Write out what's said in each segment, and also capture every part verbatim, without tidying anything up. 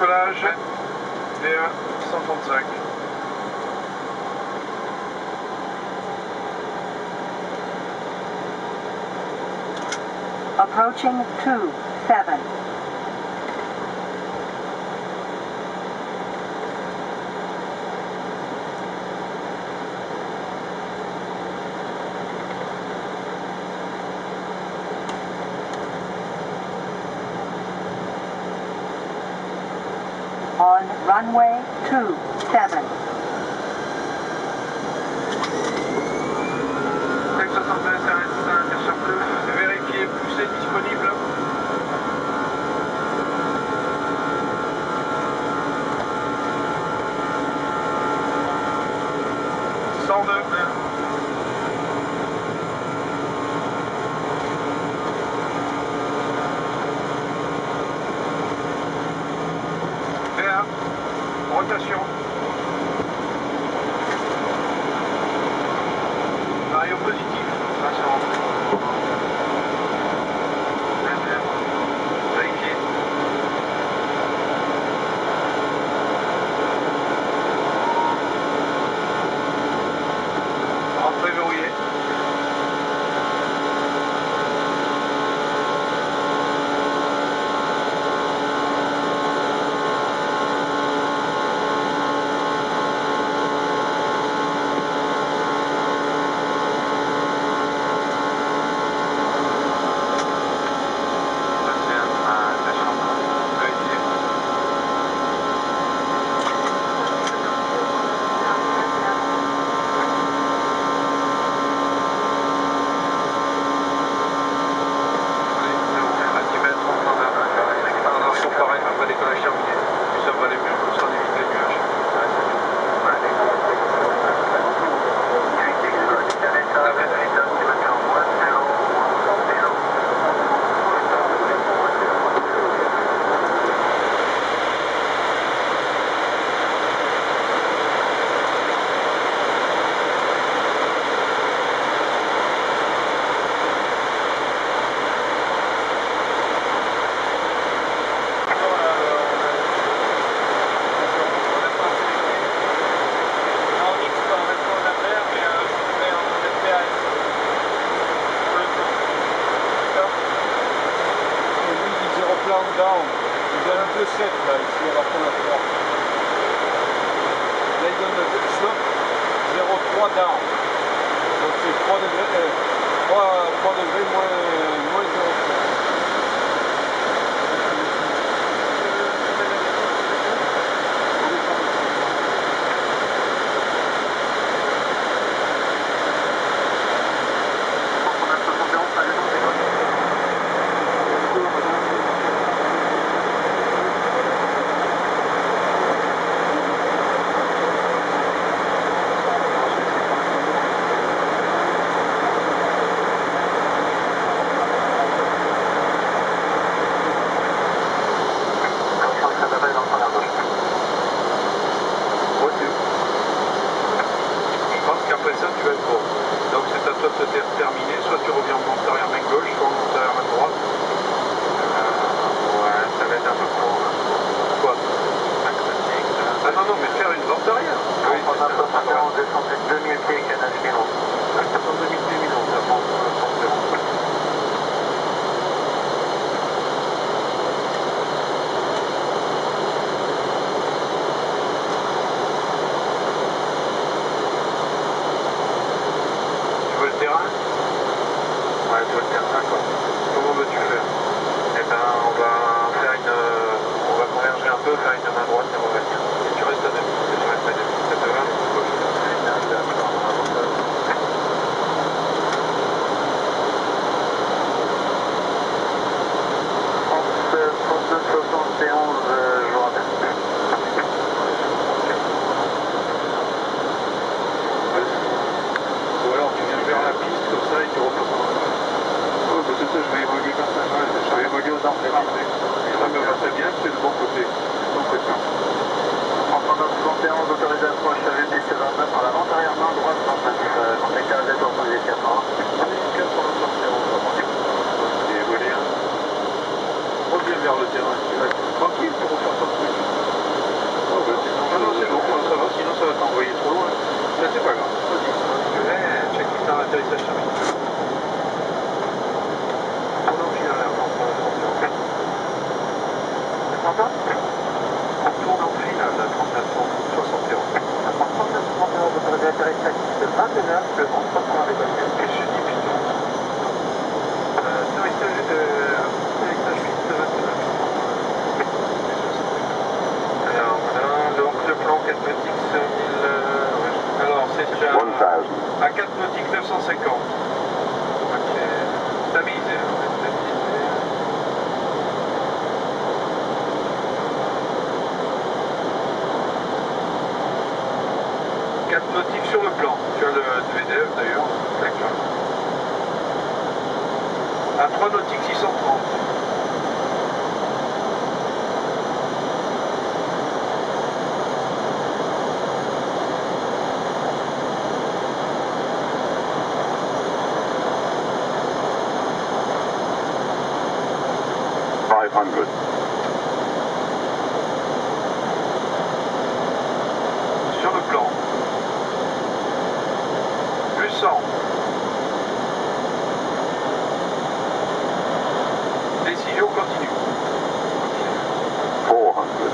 décollage V un cent trente-cinq. Approaching two seven. On runway two seven. Texte soixante-neuf, R S cinq, bien sûr bleu, vérifier, pousser disponible. cent deux. V un, rotation. Vario positif, rassurant. Vérifier. Entrée verrouillée. Down, il donne deux sept là, ici à la fin de la trois. Là il donne le slop zéro trois down. Donc c'est trois degrés, euh, trois degrés moins, moins zéro trois. Après ça, tu vas être bon. Donc c'est à toi de te terminer. Soit tu reviens en monte arrière main gauche, soit en monte arrière main droite. Euh, ouais, ça va être un peu court. Quoi? Ah non, non, mais faire une vente arrière. Oui, c'est ça. On descend de deux mille pieds, canal Milo. Descend deux mille pieds, Milo. Ça prend zéro. Terrain? Ouais, tu vois le terrain quoi. Comment veux-tu faire? Eh ben on va faire une. On va converger un peu, faire une main droite et revenir. Et tu restes à demi. Et tu restes à demi. Ça te va? trente-deux soixante et onze, je vous rappelle. Ou alors tu viens vers la piste comme ça et tu repasses en arrière. Oh, bah c'est ça, je vais évoluer comme ça. Ouais, je vais évoluer aux armes. Ça me va très bien, c'est le bon côté. Bon côté. trente-neuf soixante et onze, autorisé approche avec piste vingt-neuf par la vente arrière main droite, contacté à Z pour poser quatre ans. quatre cent soixante et onze, on va évoluer. Reviens vers le terrain, tu vas tranquille pour refaire ton truc. atterrissage vingt et neuf, le transport pour la récolte. Qu'est-ce que je dis, putain? Euh, atterrissage, euh, atterrissage huit vingt-neuf. Alors voilà, donc le plan quatre nautiques c'est mille... Euh, ouais. Alors c'est déjà à quatre nautiques neuf cent cinquante. Ok, stabilisé. Hein, stabilisé. quatre nautiques sur le plan. Tu as le V D F d'ailleurs. D'accord. À trois nautiques six cent trente. five hundred. Sur le plan. Plus cent. Décision continue. four hundred.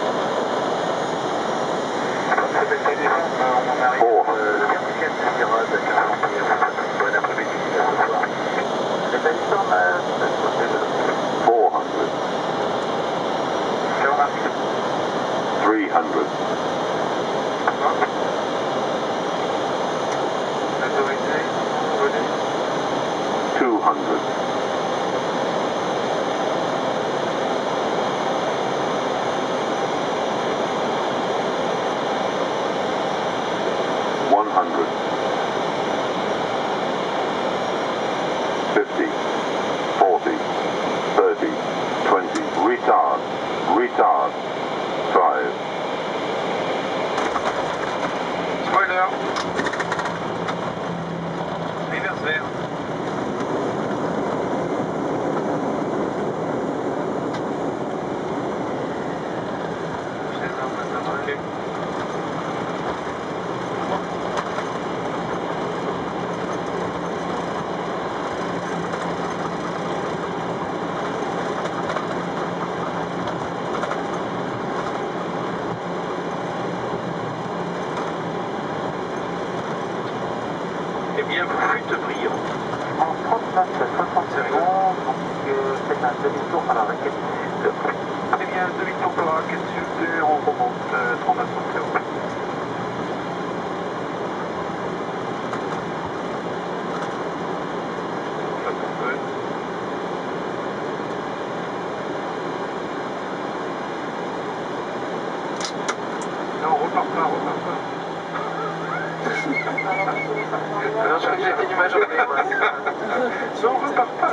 On arrive euh, le quatrième de Girod, bon après-midi, ce soir. Les Bellstorm, four hundred. three hundred. Autorisé. Volé. two hundred. one hundred. fifty. forty. thirty. twenty. Retard. Retard. five. Spoiler. Reverse vert. Ok. Eh bien, vous fûtes brillant. en trente-neuf soixante secondes, donc euh, c'est un demi-tour par la raquette sud. Eh bien, demi-tour par la raquette sud, et on remonte euh, trente-neuf secondes. Ça peut être. Non, on repart pas, on repart pas. Non, je j'ai fait une image en fait. Non, on repart pas.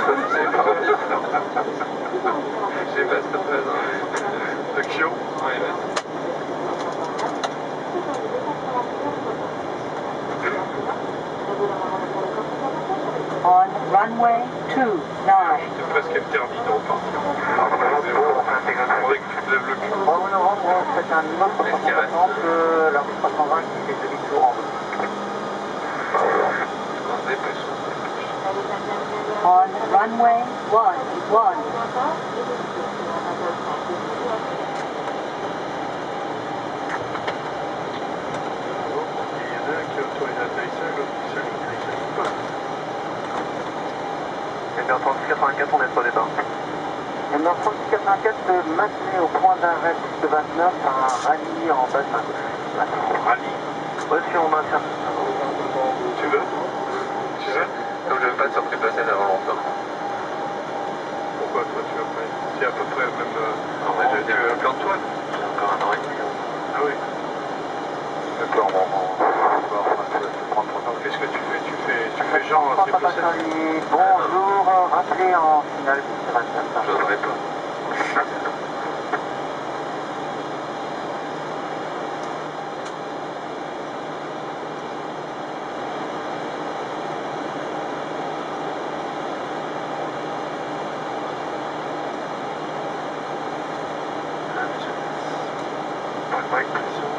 J'ai pas cette phrase. Action. Ouais, vas-y. On runway two nine. C'est presque interdit de repartir. On faudrait que tu te lèves le cul. Bravo Novembre, c'est un numéro trois cent cinquante, euh, la route trois cent vingt qui fait demi-tour en bas. On se dépêche. On runway one one. Il y en a un qui autorise l'atterrissage, l'autre qui s'aligne pas. Et bien en trente-six quatre-vingt-quatre, on est pas au départ. Et bien en trente-six quatre-vingt-quatre, maintenez au point d'arrêt de vingt-neuf un rallye en bas de main gauche. Rallye. Ouais, si on maintient. Tu veux? Tu veux? Comme je veux pas sortir de la scène avant longtemps. Pourquoi toi tu veux pas? C'est à peu près le même. Euh... Non, mais je veux tu dire- veux un plan de toi? J'ai encore un an et demi. Ah oui. D'accord, bon, on va prendre trois ans. Qu'est-ce que tu fais? Tu fais, tu fais genre un triple sept? Bonjour, rappelez en finale du vingt-neuf. Je n'aurais pas. Pas de pression.